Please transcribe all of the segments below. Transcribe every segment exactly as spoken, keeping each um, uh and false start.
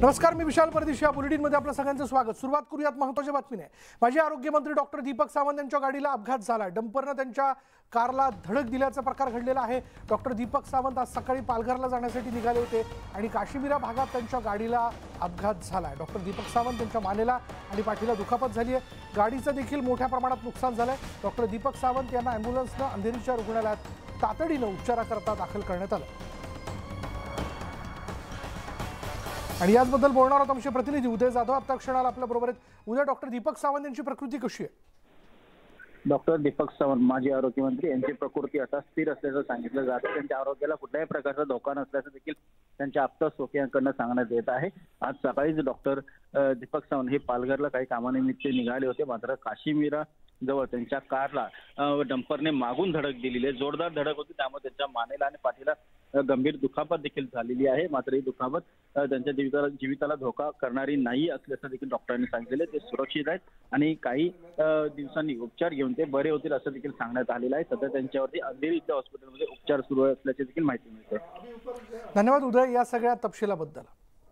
नमस्कार, मी विशाल परदेशी. या बुलेटिनमध्ये आपलं सगळ्यांचं स्वागत. सुरुवात करूयात महत्त्वाच्या बातमीने. माजी आरोग्यमंत्री डॉक्टर दीपक सावंत यांच्या गाडीला अपघात झाला. डंपरनं त्यांच्या कारला धडक दिल्याचा प्रकार घडलेला आहे. डॉक्टर दीपक सावंत आज सकाळी पालघरला जाण्यासाठी निघाले होते आणि काश्मीरा भागात त्यांच्या गाडीला अपघात झाला. डॉक्टर दीपक सावंत यांच्या मानेला आणि पाठीला दुखापत झाली आहे. गाडीचं देखील मोठ्या प्रमाणात नुकसान झालंय. डॉक्टर दीपक सावंत यांना ॲम्ब्युलन्सनं अंधेरीच्या रुग्णालयात तातडीनं उपचाराकरता दाखल करण्यात आलं. आणि याचबद्दल बोलणार आहोत आमचे प्रतिनिधी उदय जाधव आता क्षणाला आपल्या बरोबर आहेत. उदय, डॉक्टर दीपक सावंत यांची प्रकृती कशी आहे? डॉक्टर दीपक सावंत माजी आरोग्यमंत्री यांची प्रकृती आता स्थिर असल्याचं सांगितलं जातं. त्यांच्या आरोग्याला कुठल्याही प्रकारचा धोका नसल्याचं देखील त्यांच्या आप्त स्वकीयांकडून सांगण्यात येत आहे. आज सकाळीच डॉक्टर दीपक सावंत हे पालघरला काही कामानिमित्त निघाले होते, मात्र काश्मीरा जवळ त्यांच्या कारला डंपरने मागून धडक दिलेली आहे. जोरदार धडक होती, त्यामुळे त्यांच्या मानेला आणि पाठीला गंभीर दुखापत देखील झालेली आहे. मात्र ही दुखापत त्यांच्या जीविताला जीविताला धोका करणारी नाही असल्याचं देखील डॉक्टरांनी सांगितलेलं आहे. ते सुरक्षित आहेत आणि काही दिवसांनी उपचार घेऊन ते बरे होतील असं देखील सांगण्यात आलेलं आहे. सध्या त्यांच्यावरती अंधेरी इथल्या हॉस्पिटलमध्ये उपचार सुरू असल्याची देखील माहिती मिळते. धन्यवाद उदय या सगळ्या तपशिलाबद्दल.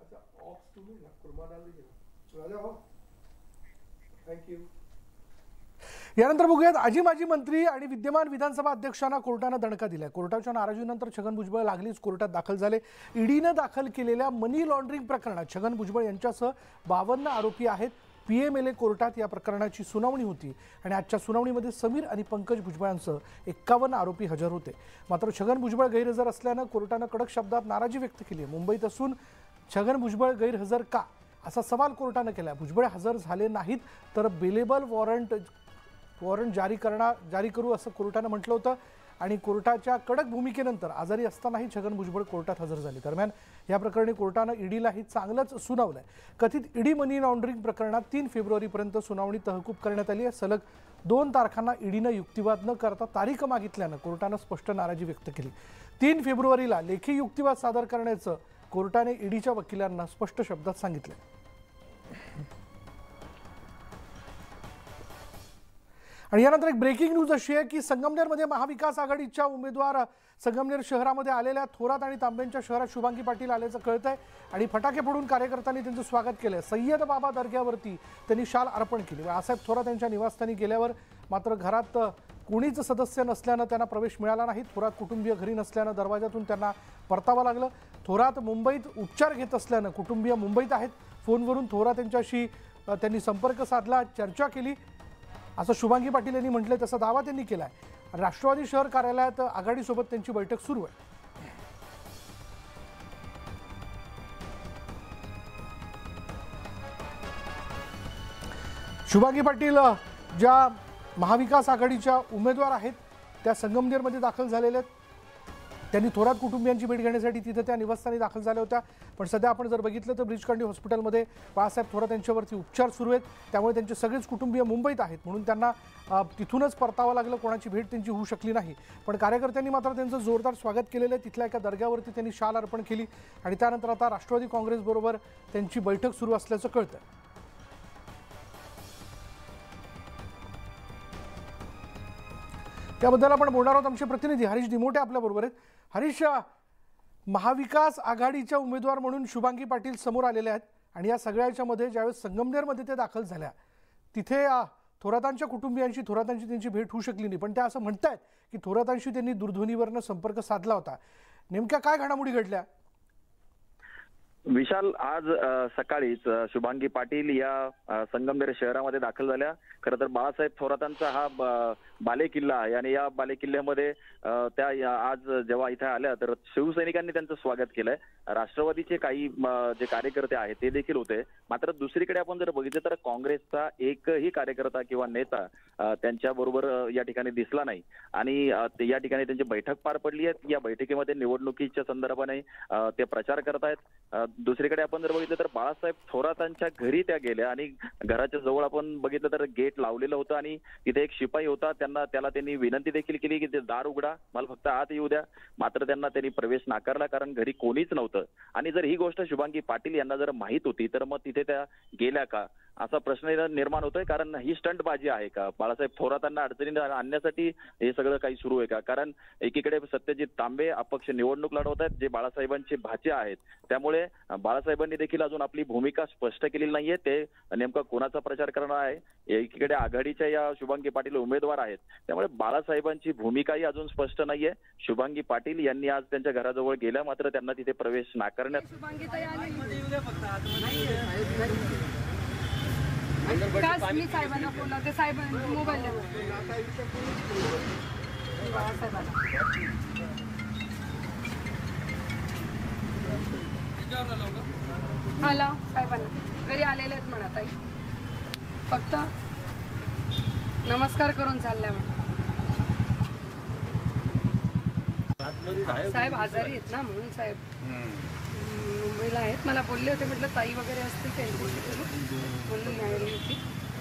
यानंतर बघूयात आजी माजी मंत्री आणि विद्यमान विधानसभा अध्यक्षांना कोर्टानं दणका दिलाय. कोर्टाच्या नाराजीनंतर छगन भुजबळ लागलीच कोर्टात दाखल झाले. ईडीनं दाखल केलेल्या मनी लॉन्ड्रिंग प्रकरणात छगन भुजबळ यांच्यासह बावन्न आरोपी आहेत. पीएमएलए कोर्टात या प्रकरणाची सुनावणी होती आणि आजच्या सुनावणीमध्ये समीर आणि पंकज भुजबळांसह एक्कावन्न आरोपी हजर होते. मात्र छगन भुजबळ गैरहजर असल्यानं कोर्टानं कडक शब्दात नाराजी व्यक्त केली आहे. मुंबईत असून छगन भुजबळ गैरहजर का असा सवाल कोर्टानं केला. भुजबळ हजर झाले नाहीत तर बेलेबल वॉरंट वॉरंट जारी करणार जारी करू असं कोर्टानं म्हटलं होतं आणि कोर्टाच्या कडक भूमिकेनंतर आजारी असतानाही छगन भुजबळ कोर्टात हजर झाले. दरम्यान या प्रकरणी कोर्टानं ईडीलाही चांगलंच सुनावलंय. कथित ईडी मनी लॉन्ड्रिंग प्रकरणात तीन फेब्रुवारीपर्यंत सुनावणी तहकूब करण्यात आली आहे. सलग दोन तारखांना ईडीनं युक्तिवाद न करता तारीख मागितल्यानं कोर्टानं स्पष्ट नाराजी व्यक्त केली. तीन फेब्रुवारीला लेखी युक्तिवाद सादर करण्याचं कोर्टाने ईडीच्या वकिलांना स्पष्ट शब्दात सांगितलं. आणि यानंतर एक ब्रेकिंग न्यूज अशी आहे की संगमनेरमध्ये महाविकास आघाडीच्या उमेदवार संगमनेर शहरामध्ये आलेल्या थोरात आणि तांब्यांच्या शहरात शुभांगी पाटील आल्याचं कळतंय आणि फटाके फोडून कार्यकर्त्यांनी त्यांचं स्वागत केलंय. सय्यद बाबा दर्ग्यावरती त्यांनी शाल अर्पण केली. आसाहेब थोरात यांच्या निवासस्थानी गेल्यावर मात्र घरात कोणीच सदस्य नसल्यानं त्यांना प्रवेश मिळाला नाही. थोरात कुटुंबीय घरी नसल्यानं दरवाजातून त्यांना परतावं लागलं. थोरात मुंबईत उपचार घेत असल्यानं कुटुंबीय मुंबईत आहेत. फोनवरून थोरात यांच्याशी त्यांनी संपर्क साधला, चर्चा केली असं शुभांगी पाटील यांनी म्हटलंय. तसा दावा त्यांनी केलाय. राष्ट्रवादी शहर कार्यालयात आघाडीसोबत त्यांची बैठक सुरू आहे. शुभांगी पाटील ज्या महाविकास आघाडीच्या उमेदवार आहेत त्या संगमनेरमध्ये दाखल झालेल्या आहेत. त्यांनी थोरात कुटुंबियांची भेट घेण्यासाठी तिथे त्या निवासस्थानी दाखल झाल्या होत्या. पण सध्या आपण जर बघितलं तर ब्रीचकांडी हॉस्पिटलमध्ये बाळासाहेब थोरात यांच्यावरती उपचार सुरू आहेत. त्यामुळे त्यांचे सगळेच कुटुंबीय मुंबईत आहेत म्हणून त्यांना तिथूनच परतावं लागलं. कोणाची भेट त्यांची होऊ शकली नाही. पण कार्यकर्त्यांनी मात्र त्यांचं जोरदार स्वागत केलेलं आहे. तिथल्या एका दर्ग्यावरती त्यांनी शाल अर्पण केली आणि त्यानंतर आता राष्ट्रवादी काँग्रेसबरोबर त्यांची बैठक सुरू असल्याचं कळतं. त्याबद्दल आपण बोलणार आहोत. आमचे प्रतिनिधी हरीश दिमोटे आपल्या बरोबर आहेत. हरीश, महाविकास आघाडीच्या उमेदवार म्हणून शुभांगी पाटील समोर आलेले आहेत आणि या सगळ्याच्या मध्ये ज्यावेळेस संगमनेरमध्ये ते दाखल झाल्या तिथे थोरातांच्या कुटुंबियांशी थोरातांची त्यांची भेट होऊ शकली नाही. पण त्या असं म्हणतायत की थोरातांशी त्यांनी दूरध्वनीवरनं संपर्क साधला होता. नेमक्या काय घडामोडी घडल्या? विशाल, आज सकाळीच शुभांगी पाटील या संगमनेर शहरामध्ये दाखल झाल्या. खरं तर बाळासाहेब थोरातांचा हा बालेकिल्ला आहे आणि या बालेकिल्ल्यामध्ये त्या आज जेव्हा इथे आल्या तर शिवसैनिकांनी त्यांचं स्वागत केलंय. राष्ट्रवादीचे काही जे कार्यकर्ते आहेत ते देखील होते. मात्र दुसरीकडे आपण जर बघितलं तर काँग्रेसचा एकही कार्यकर्ता किंवा नेता त्यांच्या बरोबर या ठिकाणी दिसला नाही आणि या ठिकाणी त्यांची बैठक पार पडली आहे. या बैठकीमध्ये निवडणुकीच्या संदर्भाने ते प्रचार करतायत. दुसरीकडे आपण जर बघितलं तर बाळासाहेब थोरातांच्या घरी त्या गेल्या आणि घराच्या जवळ आपण बघितलं तर गेट लावलेलं होतं आणि तिथे एक शिपाई होता. त्यांना त्याला त्यांनी विनंती देखील केली की ते दार उघडा, मला फक्त आत येऊ द्या. मात्र त्यांना त्यांनी प्रवेश नाकारला कारण घरी कोणीच नव्हतं. आणि जर ही गोष्ट शुभांगी पाटील यांना जर माहित होती तर मग तिथे त्या गेल्या का असा प्रश्न निर्माण होतोय, कारण ही स्टंटबाजी आहे का? बाळासाहेब थोरातांना अडचणीत आणण्यासाठी हे सगळं काही सुरू आहे का? कारण एकीकडे सत्यजित तांबे अपक्ष निवडणूक लढवत आहेत, जे बाळासाहेबांचे भाचे आहेत. त्यामुळे बाळासाहेबांनी देखील अजून आपली भूमिका स्पष्ट केलेली नाहीये. ते नेमका कोणाचा प्रचार करणार आहे? एकीकडे आघाडीच्या या शुभांगी पाटील उमेदवार आहेत, त्यामुळे बाळासाहेबांची भूमिकाही अजून स्पष्ट नाहीये. शुभांगी पाटील यांनी आज त्यांच्या घराजवळ गेल्या, मात्र त्यांना तिथे प्रवेश नाकारण्यात मी साहेबांना फोन लावते. साहेब मोबाईल आला साहेबांना घरी आलेले आहेत म्हणा ताई, फक्त नमस्कार करून चालल्या म्हणा. साहेब आजारी आहेत ना म्हणून साहेब मुंबईला आहेत. मला बोलले होते, म्हटलं ताई वगैरे असते त्यांच्याशी म्हणून नाही आली होती.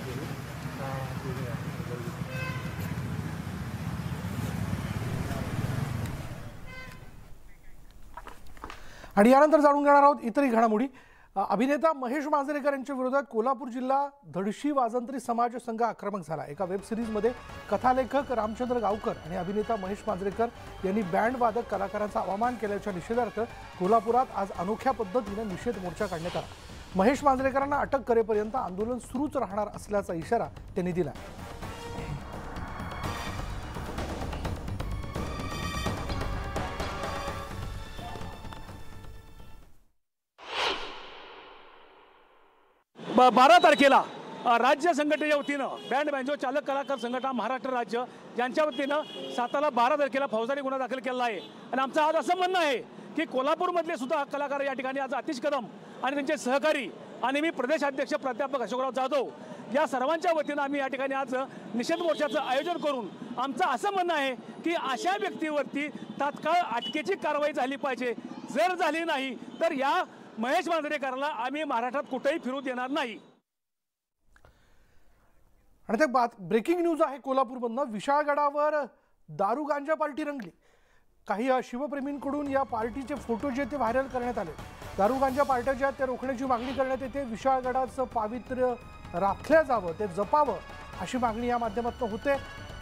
आणि यानंतर जाणून घेणार आहोत इतरही घडामोडी. अभिनेता महेश मांजरेकर यांच्या विरोधात कोल्हापूर जिल्हा धडशी वाजंत्री समाज संघ आक्रमक झाला. एका वेब सिरीजमध्ये कथालेखक रामचंद्र गावकर आणि अभिनेता महेश मांजरेकर यांनी बँड वादक कलाकारांचा अवमान केल्याच्या निषेधार्थ कोल्हापुरात आज अनोख्या पद्धतीने निषेध मोर्चा काढण्यात आला. महेश मांजरेकरांना अटक करेपर्यंत आंदोलन सुरूच राहणार असल्याचा इशारा त्यांनी दिला. बारा तारखेला राज्य संघटनेच्या वतीनं बँड बँजो चालक कलाकार संघटना महाराष्ट्र राज्य यांच्या वतीनं सातारा बारा तारखेला फौजदारी गुन्हा दाखल केला आहे. आणि आमचं आज असं म्हणणं आहे की कोल्हापूरमधले सुद्धा कलाकार या ठिकाणी आज आतिश कदम आणि त्यांचे सहकारी आणि मी प्रदेशाध्यक्ष प्राध्यापक अशोकराव जाधव या सर्वांच्या वतीनं आम्ही या ठिकाणी आज निषेध मोर्चाचं आयोजन करून आमचं असं म्हणणं आहे की अशा व्यक्तीवरती तात्काळ अटकेची कारवाई झाली पाहिजे. जर झाली नाही तर या महेश मांजरेकरला आम्ही महाराष्ट्रात कुठेही फिरू देणार नाही. आणि ते बात ब्रेकिंग न्यूज आहे कोल्हापूरमधनं. विशाळगडावर दारू गांजा पार्टी रंगली. काही शिवप्रेमींकडून या पार्टीचे फोटो जे ते व्हायरल करण्यात आले. दारू गांजा पार्ट्या ज्या ते रोखण्याची मागणी करण्यात येते. विशाळगडाचं पावित्र्य राखलं जावं, ते जपावं अशी मागणी या माध्यमातून होते.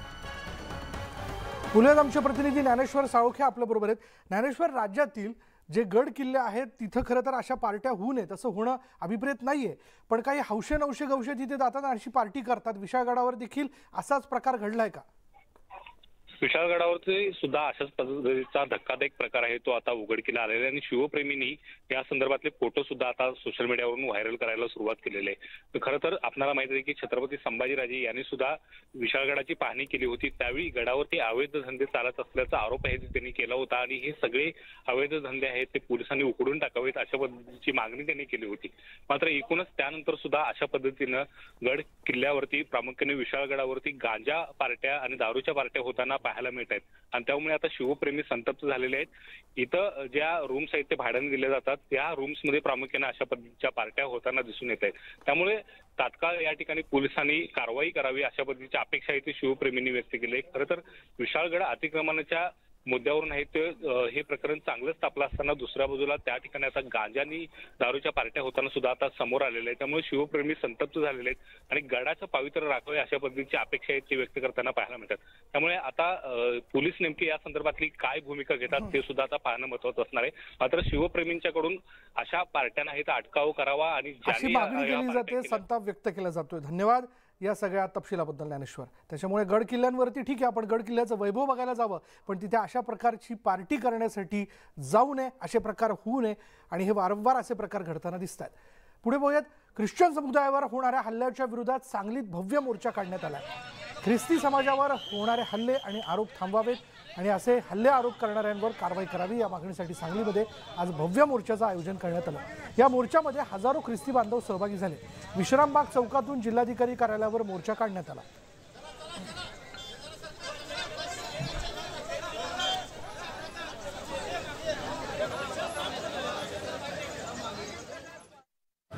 पुण्यात आमचे प्रतिनिधी ज्ञानेश्वर साळोखे आपल्याबरोबर आहेत. ज्ञानेश्वर, राज्यातील जे गड किल्ले आहेत तिथं खरं तर अशा पार्ट्या होऊ नये तसं होणं अभिप्रेत नाहीये, पण काही हौशे नवशे गवशे तिथे जातात आणि अशी पार्टी करतात. विशाळगडावर देखील असाच प्रकार घडलाय का? विशाळगडावरती सुद्धा अशाच पद्धतीचा धक्कादायक प्रकार आहे तो आता उघडकीला आलेला आहे आणि शिवप्रेमींनी या संदर्भातले फोटो सुद्धा आता सोशल मीडियावरून व्हायरल करायला सुरुवात केलेली आहे. खरं तर आपल्याला माहिती आहे की छत्रपती संभाजीराजे यांनी सुद्धा विशाळगडाची पाहणी केली होती. त्यावेळी गडावरती अवैध धंदे चालत असल्याचा आरोप आहे त्यांनी केला होता आणि हे सगळे अवैध धंदे आहेत ते पोलिसांनी उकडून टाकावेत अशा पद्धतीची मागणी त्यांनी केली होती. मात्र एकूणच त्यानंतर सुद्धा अशा पद्धतीनं गड किल्ल्यावरती प्रामुख्याने विशाळगडावरती गांजा पार्ट्या आणि दारूच्या पार्ट्या होताना पाहायला मिळत आहेत आणि त्यामुळे आता शिवप्रेमी संतप्त झालेले आहेत. इथं ज्या रूम्स आहेत ते भाड्याने दिले जातात त्या रूम्समध्ये प्रामुख्याने अशा पद्धतीच्या पार्ट्या होताना दिसून येत आहेत. त्यामुळे तात्काळ या ठिकाणी पोलिसांनी कारवाई करावी अशा पद्धतीची अपेक्षा आहे ती शिवप्रेमींनी व्यक्त केली आहे. खरं तर विशाळगड अतिक्रमणाच्या मुद्द्यावरून आहे ते हे प्रकरण चांगलंच तापलं असताना दुसऱ्या बाजूला त्या ठिकाणी आता गांजानी दारूच्या पार्ट्या होताना सुद्धा आता समोर आलेले आहेत. त्यामुळे शिवप्रेमी संतप्त झालेले आहेत आणि गडाचं पावित्र्य राखावे अशा पद्धतीची अपेक्षा आहेत ते व्यक्त करताना पाहायला मिळतात. त्यामुळे आता पोलीस नेमकी या संदर्भातली काय भूमिका घेतात ते सुद्धा आता पाहणं महत्वाचं असणार आहे. मात्र शिवप्रेमींच्याकडून अशा पार्ट्यांना आहे अटकाव करावा आणि अशी मागणी केली जाते, संताप व्यक्त केला जातोय. धन्यवाद या सगळ्या तपशिलाबद्दल ज्ञानेश्वर. त्याच्यामुळे गड किल्ल्यांवरती ठीक आहे आपण गड किल्ल्याचं वैभव बघायला जावं, पण तिथे अशा प्रकारची पार्टी करण्यासाठी जाऊ नये, असे प्रकार होऊ नये आणि हे वारंवार असे प्रकार घडताना दिसत आहेत. पुढे बघूयात. ख्रिश्चन समुदायावर होणाऱ्या हल्ल्याच्या विरोधात सांगलीत भव्य मोर्चा काढण्यात आला. ख्रिस्ती समाजावर होणारे हल्ले आणि आरोप थांबवावेत आणि असे हल्ले आरोप करणाऱ्यांवर कारवाई करावी या मागणीसाठी सांगलीमध्ये आज भव्य मोर्चाचं आयोजन करण्यात आलं. या मोर्चामध्ये हजारो ख्रिस्ती बांधव सहभागी झाले. विश्रामबाग चौकातून जिल्हाधिकारी कार्यालयावर मोर्चा काढण्यात आला.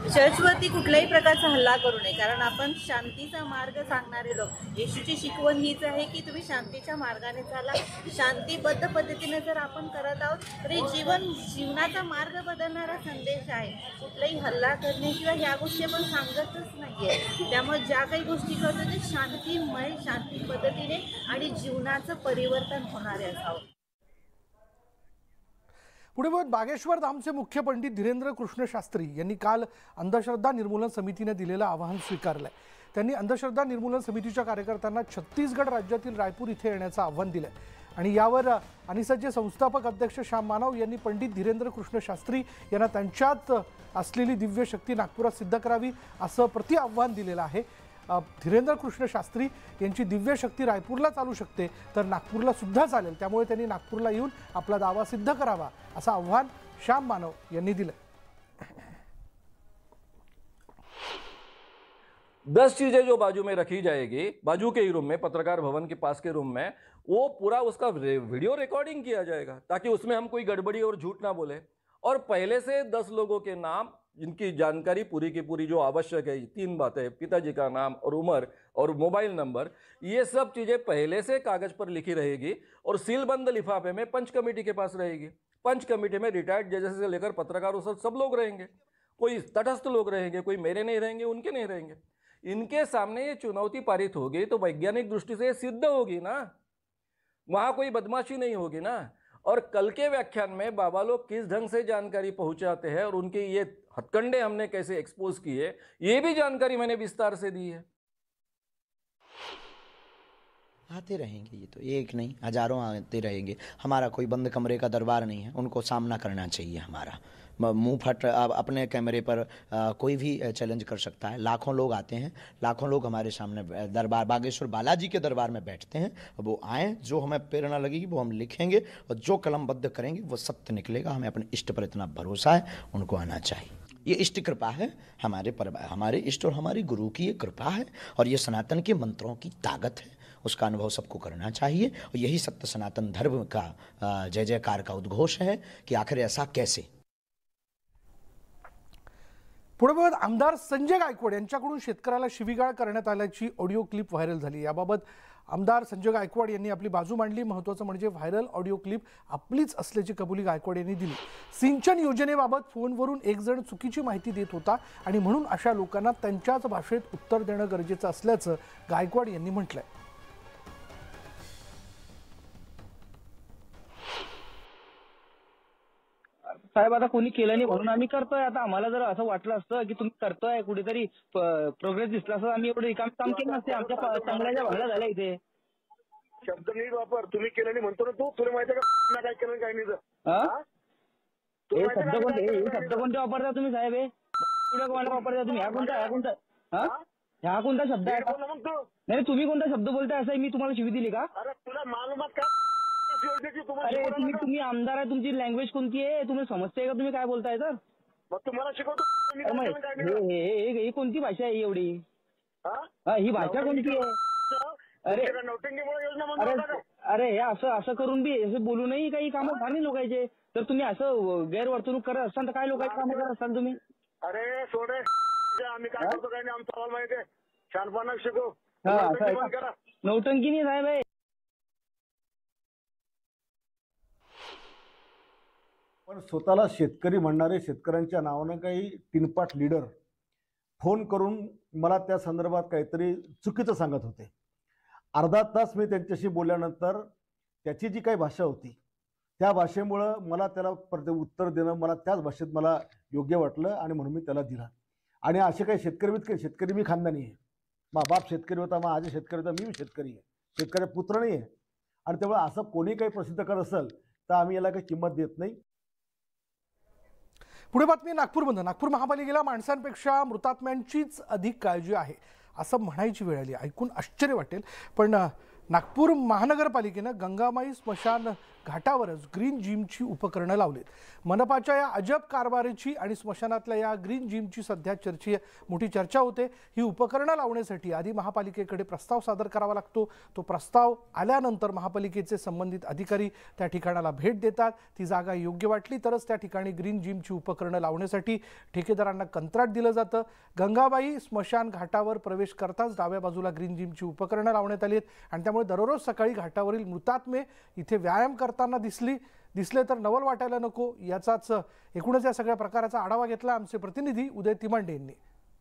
चर्चवरती कुठल्याही प्रकारचा हल्ला करू नये, कारण आपण शांतीचा मार्ग सांगणारे लोक. येशूची शिकवण हीच आहे की तुम्ही शांतीच्या मार्गाने चाला. शांतीबद्ध पद्धतीने जर आपण करत आहोत तर हे जीवन जीवनाचा मार्ग बदलणारा संदेश आहे. कुठलाही हल्ला करण्याशिवाय ह्या गोष्टी आपण सांगतच नाहीये. त्यामुळे ज्या काही गोष्टी करतो ते शांतीमय, शांती पद्धतीने आणि जीवनाचं परिवर्तन होणारे असावं. पुढे बोलत बागेश्वर धामचे मुख्य पंडित धीरेंद्र कृष्ण शास्त्री यांनी काल अंधश्रद्धा निर्मूलन समितीने दिलेलं आवाहन स्वीकारलंय. त्यांनी अंधश्रद्धा निर्मूलन समितीच्या कार्यकर्त्यांना छत्तीसगड राज्यातील रायपूर इथे येण्याचं आव्हान दिलंय आणि यावर अनिसचे संस्थापक अध्यक्ष श्याम मानव यांनी पंडित धीरेंद्र कृष्ण शास्त्री यांना त्यांच्यात असलेली दिव्य शक्ती नागपुरात सिद्ध करावी असं प्रति आव्हान दिलेलं आहे. धीरेंद्र कृष्ण शास्त्री यांची दिव्य शक्ती रायपूरला चालू शकते तर नागपूरला सुद्धा चालेल, त्यामुळे त्यांनी नागपूरला येऊन आपला दावा सिद्ध करावा असं आव्हान श्याम मानव यांनी दिलं. दस चीजें जो बाजू में रखी जाएगी, बाजू के ही रूम में, पत्रकार भवन के पास के रूम में, वो पूरा उसका वीडियो रिकॉर्डिंग किया जाएगा ताकि उसमें हम कोई गड़बड़ी और झूठ ना बोले. और पहले से दस लोगों के नाम जिनकी जानकारी पूरी की पूरी जो आवश्यक है, तीन बातें, पिताजी का नाम और उम्र और मोबाइल नंबर, ये सब चीज़ें पहले से कागज पर लिखी रहेगी और सीलबंद लिफाफे में पंच कमेटी के पास रहेगी. पंच कमेटी में रिटायर्ड जजेस से लेकर पत्रकारों से सब लोग रहेंगे. कोई तटस्थ लोग रहेंगे, कोई मेरे नहीं रहेंगे, उनके नहीं रहेंगे. इनके सामने ये चुनौती पारित होगी तो वैज्ञानिक दृष्टि से सिद्ध होगी ना, वहाँ कोई बदमाशी नहीं होगी ना. और कल के व्याख्यान में बाबा लोग किस ढंग से जानकारी पहुंचाते हैं और उनके ये हथकंडे हमने कैसे एक्सपोज किए, ये भी जानकारी मैंने विस्तार से दी है. आते रहेंगे, ये तो एक नहीं हजारों आते रहेंगे. हमारा कोई बंद कमरे का दरबार नहीं है, उनको सामना करना चाहिए. हमारा मुंह फट अपने कैमरे पर आ, कोई भी चैलेंज कर सकता है. लाखों लोग आते हैं, लाखों लोग हमारे सामने दरबार बागेश्वर बालाजी के दरबार में बैठते हैं. वो आएँ, जो हमें प्रेरणा लगेगी वो हम लिखेंगे और जो कलमबद्ध करेंगे वो सत्य निकलेगा. हमें अपने इष्ट पर इतना भरोसा है, उनको आना चाहिए. ये इष्ट कृपा है, हमारे पर हमारे इष्ट और हमारी गुरु की ये कृपा है और ये सनातन के मंत्रों की ताकत है. उसका अनुभव सबको करना चाहिए और यही सत्य सनातन धर्म का जय जयकार का उद्घोष है कि आखिर ऐसा कैसे. पुढे बघत आमदार संजय गायकवाड यांच्याकडून शेतकऱ्याला शिवीगाळ करण्यात आल्याची ऑडिओ क्लिप व्हायरल झाली. याबाबत आमदार संजय गायकवाड यांनी आपली बाजू मांडली. महत्त्वाचं म्हणजे व्हायरल ऑडिओ क्लिप आपलीच असल्याची कबुली गायकवाड यांनी दिली. सिंचन योजनेबाबत फोनवरून एक जण चुकीची माहिती देत होता आणि म्हणून अशा लोकांना त्यांच्याच भाषेत उत्तर देणं गरजेचं असल्याचं गायकवाड यांनी म्हटलंय. साहेब आता कोणी केलं नाही म्हणून आम्ही करतोय. आता आम्हाला जर असं वाटलं असतं की तुम्ही करतोय, कुठेतरी प्रोग्रेस दिसला असं, आम्ही एवढे काम काम केलं नसते. आमच्या चांगल्याच्या भागला झाल्या इथे. शब्द नीट वापर. तुम्ही केलं नाही म्हणतो ना तू, तुला माहिती का काय केलं काय नाही. हे शब्द कोणते हे शब्द कोणते वापरता तुम्ही साहेब? हे वापरता तुम्ही? ह्या कोणता ह्या कोणता हा ह्या कोणता शब्द आहे? नाही तुम्ही कोणता शब्द बोलताय असं मी तुम्हाला शिवी दिली का? अरे तुला मालूमात काय? अरे तुम्ही तुम्ही आमदार आहे, तुमची लँग्वेज कोणती आहे? तुम्ही समजताय का तुम्ही काय बोलताय? तर मग तुम्हाला शिकवतो. ही कोणती भाषा आहे एवढी? ही भाषा कोणती आहे? अरे अरे अरे हे असं असं करून बी असं बोलू नाही. काही कामं झाली लोकांचे, तर तुम्ही असं गैरवर्तणूक करत असाल तर काय लोकांची कामं करत असाल तुम्ही? अरे सोडे, आम्ही काय करतो काय नाही आमचा सवाल माहिती आहे. छानपणा शिकव. नौटंकी नाही साहेब आहे. पण स्वतःला शेतकरी म्हणणारे शेतकऱ्यांच्या नावानं काही तीनपाट लीडर फोन करून मला त्या संदर्भात काहीतरी चुकीचं सांगत होते. अर्धा तास मी त्यांच्याशी बोलल्यानंतर त्याची जी काही भाषा होती त्या भाषेमुळं मला त्याला उत्तर देणं मला त्याच भाषेत मला योग्य वाटलं आणि म्हणून मी त्याला दिला. आणि असे काही शेतकरी मी शेतकरी मी खानदानी आहे. मा बाप शेतकरी होता, मा आजी शेतकरी होता, मी शेतकरी आहे, शेतकरी पुत्र नाही आहे. आणि त्यामुळे असं कोणी काही प्रसिद्ध करत असेल तर आम्ही याला काही किंमत देत नाही. पुढे बातमी नागपूरमध्ये. नागपूर महापालिकेला माणसांपेक्षा मृतात्म्यांचीच अधिक काळजी आहे असं म्हणायची वेळ आली. ऐकून आश्चर्य वाटेल पण नागपूर महानगरपालिकेनं गंगामाई स्मशान घाटावरच ग्रीन जिमची उपकरणं लावलीत. मनपाच्या या अजब कारभारीची आणि स्मशानातल्या या ग्रीन जिमची सध्या चर्चे मोठी चर्चा होते. ही उपकरणं लावण्यासाठी आधी महापालिकेकडे प्रस्ताव सादर करावा लागतो. तो प्रस्ताव आल्यानंतर महापालिकेचे संबंधित अधिकारी त्या ठिकाणाला भेट देतात. ती जागा योग्य वाटली तरच त्या ठिकाणी ग्रीन जिमची उपकरणं लावण्यासाठी ठेकेदारांना कंत्राट दिलं जातं. गंगाबाई स्मशान घाटावर प्रवेश करताच डाव्या बाजूला ग्रीन जिमची उपकरणं लावण्यात आली आहेत आणि त्यामुळे दररोज सकाळी घाटावरील मृतात्मे इथे व्यायाम करताना दिसली दिसले तर नवल वाटायला नको. याचाच एकूणच या सगळ्या प्रकाराचा आढावा घेतला आमचे प्रतिनिधी उदय तिमांडे यांनी.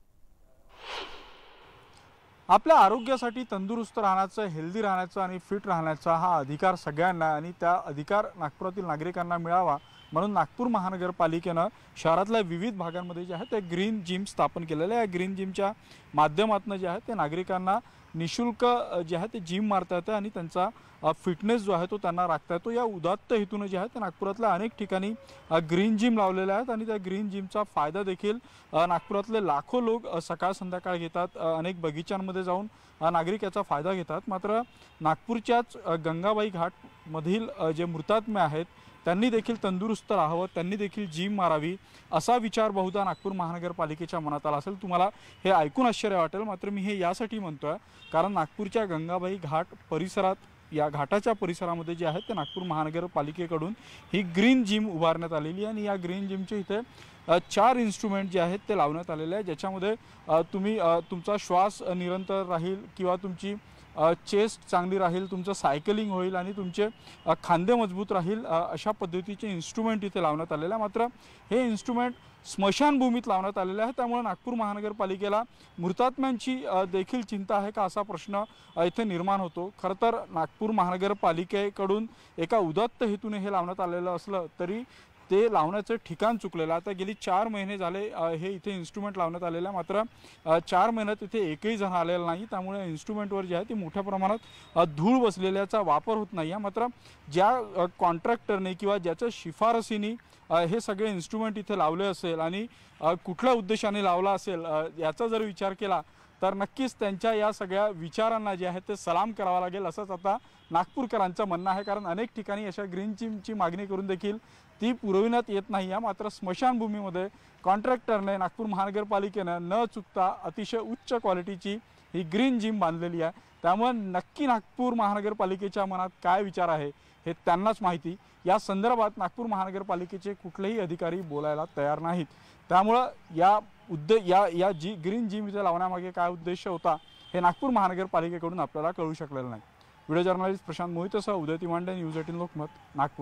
आपल्या आरोग्यासाठी तंदुरुस्त राहण्याचं, हेल्दी राहण्याचं आणि फिट राहण्याचा हा अधिकार सगळ्यांना आणि त्या अधिकार नागपुरातील नागरिकांना मिळावा म्हणून नागपूर महानगरपालिकेनं शहरातल्या विविध भागांमध्ये जे आहे ते ग्रीन जिम स्थापन केलेले आहे. ग्रीन जिमच्या माध्यमातून जे आहे ते नागरिकांना निशुल्क जे आहे ते जिम मारता येतं आणि त्यांचा फिटनेस जो आहे तो त्यांना राखता येतो. या उदात्त हेतून जे आहे ते नागपुरातल्या अनेक ठिकाणी ग्रीन जिम लावलेल्या आहेत आणि त्या ग्रीन जिमचा फायदा देखील नागपुरातले लाखो लोक सकाळ संध्याकाळ घेतात. अनेक बगीचांमध्ये जाऊन नागरिक याचा फायदा घेतात. मात्र नागपूरच्याच गंगाबाई घाटमधील जे मृतात्मे आहेत त्यांनी देखील तंदुरुस्त राहावं, त्यांनी देखील जिम मारावी असा विचार बहुधा नागपूर महानगरपालिकेच्या मनात आला असेल. तुम्हाला हे ऐकून आश्चर्य वाटेल, मात्र मी हे यासाठी म्हणतोय कारण नागपूरच्या गंगाबाई घाट परिसरात, या घाटाच्या परिसरामध्ये जे आहे ते नागपूर महानगरपालिकेकडून ही ग्रीन जिम उभारण्यात आलेली आहे आणि या ग्रीन जिमचे इथे चार इन्स्ट्रुमेंट जे आहेत ते लावण्यात आलेले आहे, ज्याच्यामध्ये तुम्ही तुमचा श्वास निरंतर राहील किंवा तुमची चेस्ट चांगली राहील, तुमचं सायकलिंग होईल आणि तुमचे खांदे मजबूत राहील अशा पद्धतीचे इन्स्ट्रुमेंट इथे लावण्यात आलेले आहे. मात्र हे इन्स्ट्रुमेंट स्मशानभूमीत लावण्यात आलेले आहे, त्यामुळे नागपूर महानगरपालिकेला मृतात्म्यांची देखील चिंता आहे का असा प्रश्न इथे निर्माण होतो. खरं तर नागपूर महानगरपालिकेकडून एका उदात्त हेतूने हे लावण्यात आलेलं असलं तरी ते लावण्याचं ठिकाण चुकलेलं. आता गेली चार महिने झाले हे इथे इन्स्ट्रुमेंट लावण्यात आलेलं आहे, मात्र चार महिन्यात इथे एकही जण आलेला नाही. त्यामुळे इन्स्ट्रुमेंटवर जे आहे ते मोठ्या प्रमाणात धूळ बसलेल्याचा वापर होत नाही आहे. मात्र ज्या कॉन्ट्रॅक्टरने किंवा ज्याच्या शिफारसीने हे सगळे इन्स्ट्रुमेंट इथे लावले असेल आणि कुठल्या उद्देशाने लावला असेल याचा जर विचार केला तर नक्कीच त्यांच्या या सगळ्या विचारांना जे आहे ते सलाम करावा लागेल असंच आता नागपूरकरांचं म्हणणं आहे. कारण अनेक ठिकाणी अशा ग्रीन जिमची मागणी करून देखील ती पुरविण्यात येत नाही आहे. मात्र स्मशानभूमीमध्ये कॉन्ट्रॅक्टरने नागपूर महानगरपालिकेनं न चुकता अतिशय उच्च क्वालिटीची ही ग्रीन जिम बांधलेली आहे. त्यामुळे नक्की नागपूर महानगरपालिकेच्या मनात काय विचार आहे हे त्यांनाच माहिती. या संदर्भात नागपूर महानगरपालिकेचे कुठलेही अधिकारी बोलायला तयार नाहीत. त्यामुळं या उद्दे या या जी ग्रीन जिम इथे लावण्यामागे काय उद्देश होता हे नागपूर महानगरपालिकेकडून आपल्याला कळू शकलेलं नाही. व्हिडिओ जर्नलिस्ट प्रशांत मोहितसह उदय तिमांडे, न्यूज एटीन लोकमत, नागपूर.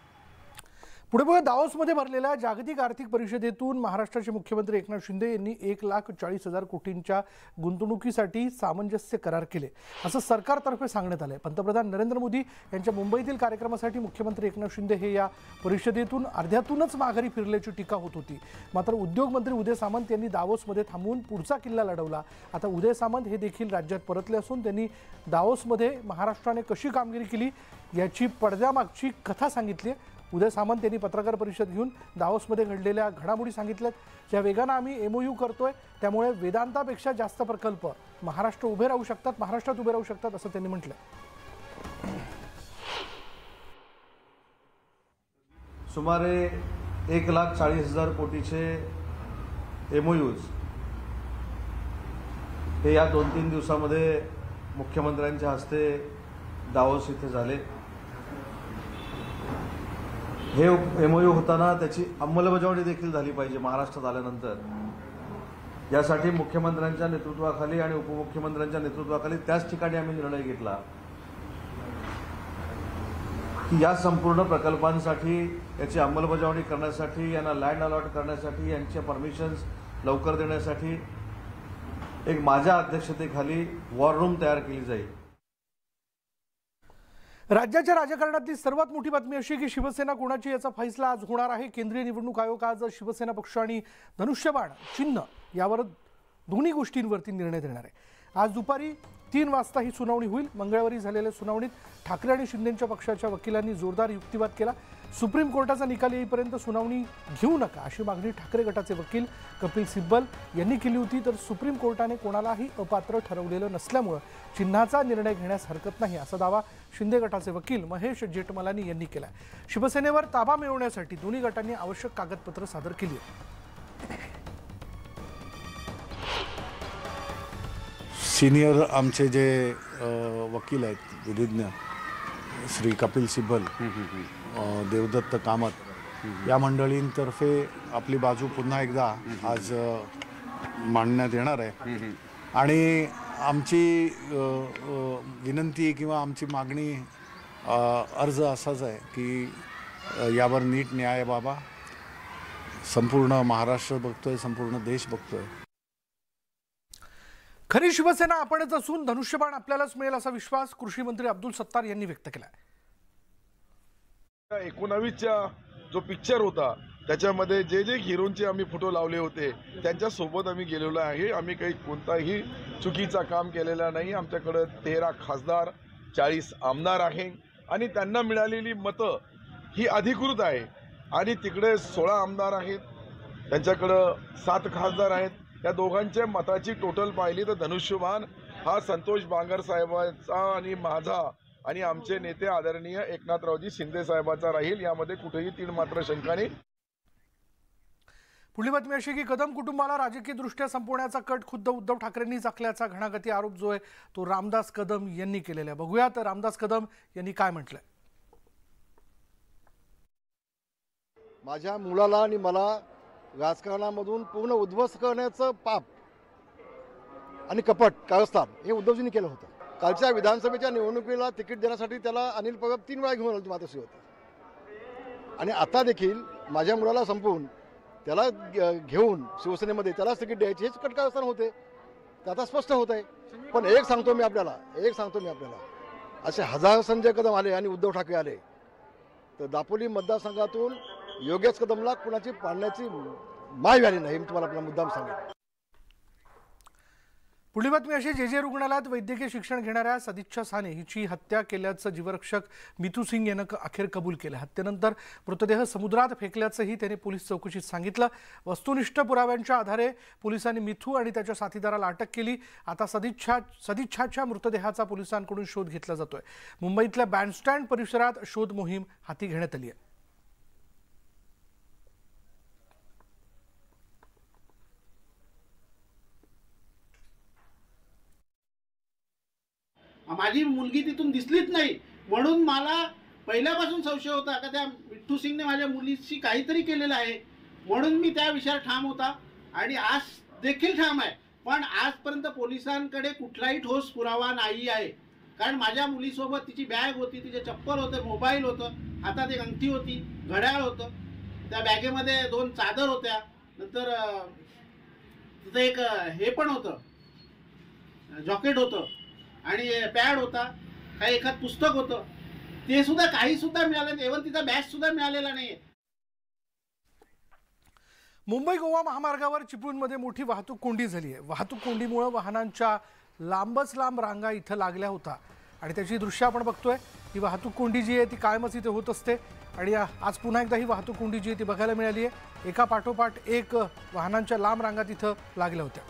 पुढे पुढे दाओसमध्ये भरलेल्या जागतिक आर्थिक परिषदेतून महाराष्ट्राचे मुख्यमंत्री एकनाथ शिंदे यांनी एक लाख चाळीस हजार कोटींच्या गुंतवणुकीसाठी सामंजस्य करार केले असं सरकारतर्फे सांगण्यात आलं आहे. पंतप्रधान नरेंद्र मोदी यांच्या मुंबईतील कार्यक्रमासाठी मुख्यमंत्री एकनाथ शिंदे हे या परिषदेतून अर्ध्यातूनच माघारी फिरल्याची टीका होत होती. मात्र उद्योगमंत्री उदय सामंत यांनी दावोसमध्ये थांबून पुढचा किल्ला लढवला. आता उदय सामंत हे देखील राज्यात परतले असून त्यांनी दावोसमध्ये महाराष्ट्राने कशी कामगिरी केली याची पडद्यामागची कथा सांगितली. उदय सामंत यांनी पत्रकार परिषद घेऊन दावोसमध्ये घडलेल्या घडामोडी सांगितल्यात. ज्या वेगानं आम्ही एमओयू करतोय त्यामुळे वेदांतापेक्षा जास्त प्रकल्प महाराष्ट्र उभे राहू शकतात, महाराष्ट्रात उभे राहू शकतात असं त्यांनी म्हटलं. सुमारे एक लाख चाळीस हजार कोटीचे एमओयूज हे या दोन तीन दिवसामध्ये मुख्यमंत्र्यांच्या हस्ते दावोस इथे झाले. हे एमओयू होताना त्याची अंमलबजावणी देखील झाली पाहिजे महाराष्ट्रात आल्यानंतर. यासाठी मुख्यमंत्र्यांच्या नेतृत्वाखाली आणि उपमुख्यमंत्र्यांच्या नेतृत्वाखाली त्याच ठिकाणी आम्ही निर्णय घेतला की या संपूर्ण प्रकल्पांसाठी याची अंमलबजावणी करण्यासाठी, यांना लँड अलॉट करण्यासाठी, यांच्या परमिशन्स लवकर देण्यासाठी एक माझ्या अध्यक्षतेखाली वॉर रूम तयार केली जाईल. राज्याच्या राजकारणातली सर्वात मोठी बातमी अशी की शिवसेना कोणाची याचा फैसला आज होणार आहे. केंद्रीय निवडणूक आयोग आज शिवसेना पक्ष आणि धनुष्यबाण चिन्ह यावर दोन्ही गोष्टींवरती निर्णय देणार आहे. आज दुपारी तीन वाजता ही सुनावणी होईल। मंगळवारी झालेल्या सुनावणीत ठाकरे आणि शिंदेच्या पक्षाच्या वकिलांनी जोरदार युक्तिवाद केला। सुप्रीम कोर्टाचा निकाल येईपर्यंत सुनावणी घेऊ नका अशी मागणी ठाकरे गटाचे वकील कपिल सिब्बल यांनी केली होती। तर सुप्रीम कोर्टाने कोणालाही अपात्र ठरवलेलं नसल्यामुळे चिन्हाचा निर्णय घेण्यास हरकत नाही असा दावा शिंदे गटाचे वकील महेश जेठमलानी यांनी केला। शिवसेनेवर ताबा मिळवण्यासाठी दोन्ही गटांनी आवश्यक कागदपत्र सादर केली आहेत। सिनियर आमचे जे वकील आहेत विधिज्ञ श्री कपिल सिब्बल, देवदत्त कामत या मंडळींतर्फे आपली बाजू पुन्हा एकदा आज मांडण्यात येणार आहे। आणि आमची विनंती किंवा आमची मागणी अर्ज असाच आहे की यावर नीट न्याय बाबा। संपूर्ण महाराष्ट्र बघतोय, संपूर्ण देश बघतोय। खरी शिवसेना आपणच असून धनुष्यबाण आपल्यालाच मिळेल असा विश्वास कृषी मंत्री अब्दुल सत्तार यांनी व्यक्त केला आहे। एकोणावीसच्या जो पिक्चर होता त्याच्यामध्ये जे जे हिरोंचे आम्ही फोटो लावले होते त्यांच्या सोबत आम्ही गेलेलो आहे। आम्ही काही कोणताही चुकीचा काम केलेला नाही। आमच्याकडे तेरा खासदार, चाळीस आमदार आहे आणि त्यांना मिळालेली मतं ही अधिकृत आहे। आणि तिकडे सोळा आमदार आहेत, त्यांच्याकडं सात खासदार आहेत। या दोघांच्या मताची टोटल पाहिली तर धनुष्यबाण हा संतोष बांगर साहेबांचा आणि माझा आणि आमचे नेते आदरणीय एकनाथरावजी शिंदे साहेबांचा राहील। यामध्ये कुठेही तीन मात्र शंका नाही। पुढली बातमी अशी की कदम कुटुंबाला राजकीय दृष्ट्या संपवण्याचा कट खुद्द उद्धव ठाकरेंनीच आखल्याचा घणाघाती आरोप जो आहे तो रामदास कदम यांनी केलेला आहे। बघूयात रामदास कदम यांनी काय म्हटलंय। माझ्या मुलाला आणि मला राजकारणामधून पूर्ण उद्ध्वस्त करण्याचं पाप आणि कपट कारस्थान हे उद्धवजींनी केलं होतं। कालच्या विधानसभेच्या निवडणुकीला तिकीट देण्यासाठी त्याला अनिल परब तीन वेळा घेऊन आलो मातोश्री होतं आणि आता देखील माझ्या मुलाला संपवून त्याला घेऊन शिवसेनेमध्ये त्यालाच तिकीट द्यायचे हेच कट कारस्थान होते। ते आता स्पष्ट होत आहे। पण एक सांगतो मी आपल्याला एक सांगतो मी आपल्याला असे हजार संजय कदम आले आणि उद्धव ठाकरे आले तर दापोली मतदारसंघातून योगेश कदमला कुणाची पाडण्याची माय झाली नाही। मी तुम्हाला आपला मुद्दाम सांगेन। पुढली बातमी अशी जे जे रुग्णालयात वैद्यकीय शिक्षण घेणाऱ्या सदिच्छा साने हिची हत्या केल्याचं जीवरक्षक मिथू सिंग यानं अखेर कबूल केलं। हत्येनंतर मृतदेह समुद्रात फेकल्याचंही त्याने पोलीस चौकशीत सांगितलं। वस्तुनिष्ठ पुराव्यांच्या आधारे पोलिसांनी मिथू आणि त्याच्या साथीदाराला अटक केली। आता सदिच्छा सदिच्छाच्या मृतदेहाचा पोलिसांकडून शोध घेतला जातोय। मुंबईतल्या बँडस्टँड परिसरात शोध मोहीम हाती घेण्यात आली आहे। माझी मुलगी तिथून दिसलीच नाही म्हणून मला पहिल्यापासून संशय होता का त्या मिठू सिंगने माझ्या मुलीशी काहीतरी केलेलं आहे म्हणून मी त्या विषयावर ठाम होता आणि आज देखील ठाम आहे। पण आजपर्यंत पोलिसांकडे कुठलाही ठोस पुरावा नाही आहे। कारण माझ्या मुलीसोबत तिची बॅग होती, तिचे चप्पल होते, मोबाईल होतं, हातात एक अंगठी होती, घड्याळ होतं, त्या बॅगेमध्ये दोन चादर होत्या, नंतर तिथं एक हे पण होतं, जॉकेट होतं आणि पॅड होता, काही एखाद पुस्तक होतं, ते सुद्धा काही सुद्धा मिळालं, एव्हन तिचा बॅग सुद्धा मिळालेला नाहीये। मुंबई गोवा महामार्गावर चिपळूणमध्ये मोठी वाहतूक कोंडी झाली आहे। वाहतूक कोंडीमुळे वाहनांच्या लांबच लांब रांगा इथं लागल्या होता आणि त्याची दृश्य आपण बघतोय। ही वाहतूक कोंडी जी आहे ती कायमच इथे होत असते आणि आज पुन्हा एकदा ही वाहतूक कोंडी जी आहे ती बघायला मिळाली आहे। एका पाठोपाठ एक वाहनांच्या लांब रांगा तिथं लागल्या होत्या।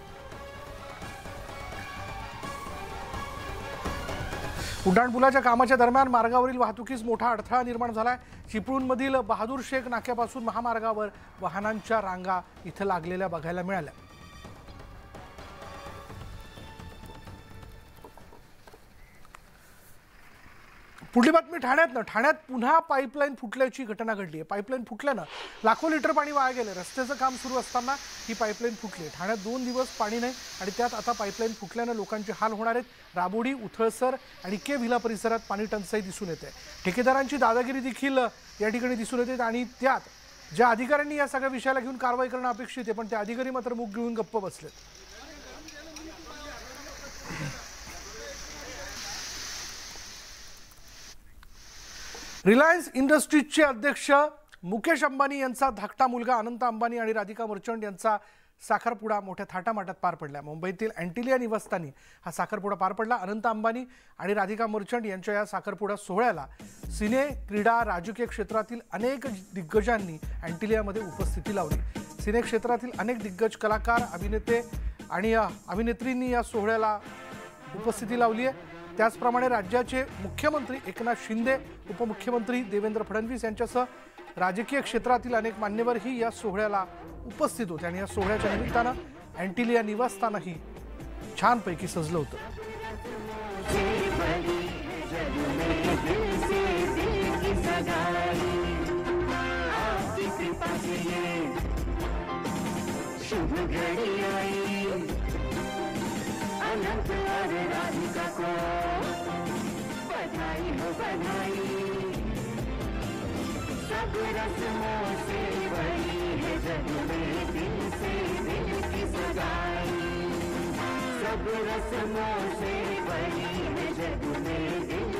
उड्डाणपुलाच्या कामाच्या दरम्यान मार्गावरील वाहतुकीस मोठा अडथळा निर्माण झालाय। चिपळूणमधील बहादूर शेख नाक्यापासून महामार्गावर वाहनांच्या रांगा इथं लागलेल्या बघायला मिळाल्या। पुढली बातमी ठाण्यातनं ठाण्यात पुन्हा पाईपलाईन फुटल्याची घटना घडली आहे। पाईपलाईन फुटल्यानं लाखो लिटर पाणी वाया गेले। रस्त्याचं काम सुरू असताना ही पाईपलाईन फुटली। ठाण्यात दोन दिवस पाणी नाही आणि त्यात आता पाईपलाईन फुटल्यानं लोकांचे हाल होणार आहेत। राबोडी, उथळसर आणि के व्हिला परिसरात पाणी टंचाई दिसून येते। ठेकेदारांची दादागिरी देखील या ठिकाणी दिसून येते आणि त्यात ज्या अधिकाऱ्यांनी या सगळ्या विषयाला घेऊन कारवाई करणं अपेक्षित आहे पण ते अधिकारी मात्र मुख गिळून गप्प बसलेत। रिलायन्स इंडस्ट्रीजचे अध्यक्ष मुकेश अंबानी यांचा धाकटा मुलगा अनंत अंबानी आणि राधिका मर्चंट यांचा साखरपुडा मोठ्या थाटामाटात पार पडला. मुंबईतील अँटिलिया निवासस्थानी हा साखरपुडा पार पडला. अनंत अंबानी आणि राधिका मर्चंट यांच्या या साखरपुडा सोहळ्याला सिने, क्रीडा, राजकीय क्षेत्रातील अनेक दिग्गजांनी अँटिलियामध्ये उपस्थिती लावली. सिने क्षेत्रातील अनेक दिग्गज कलाकार, अभिनेते आणि अभिनेत्रींनी या सोहळ्याला उपस्थिती लावली आहे. त्याचप्रमाणे राज्याचे मुख्यमंत्री एकनाथ शिंदे, उपमुख्यमंत्री देवेंद्र फडणवीस यांच्यासह राजकीय क्षेत्रातील अनेक मान्यवरही या सोहळ्याला उपस्थित होते आणि या सोहळ्याच्या निमित्तानं अँटिलिया निवासस्थानही छानपैकी सजलं होतं. शुभ घड़ी आई अनंत और राधिका को बधाई हो बधाई. सब रस्मों से भरी है जग में दिल से दिल की सगाई. सब रस्मों से भरी है जग में दिल